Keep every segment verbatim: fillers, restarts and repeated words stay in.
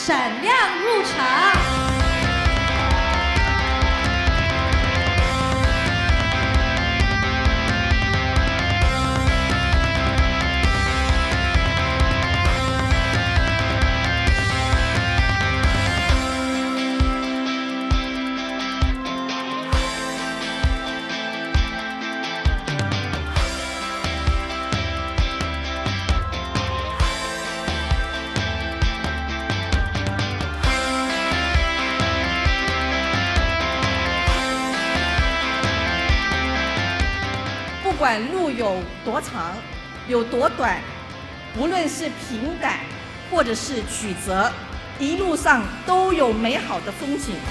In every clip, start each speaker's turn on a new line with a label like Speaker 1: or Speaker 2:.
Speaker 1: 闪亮入场。
Speaker 2: 不管路有多长，有多短，无论是平坦或者是曲折，一路上都有美好的风景。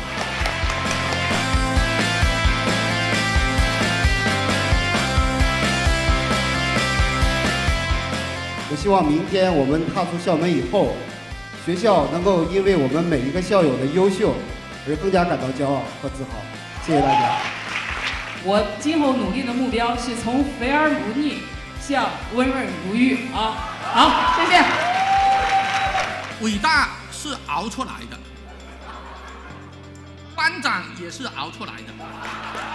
Speaker 3: 我希望明天我们踏出校门以后，学校能够因为我们每一个校友的优秀而更加感到骄傲和自豪。谢谢大家。
Speaker 4: 我今后努力的目标是从肥而不腻向温润如玉啊！好，谢谢。
Speaker 5: 伟大是熬出来的，班长也是熬出来的。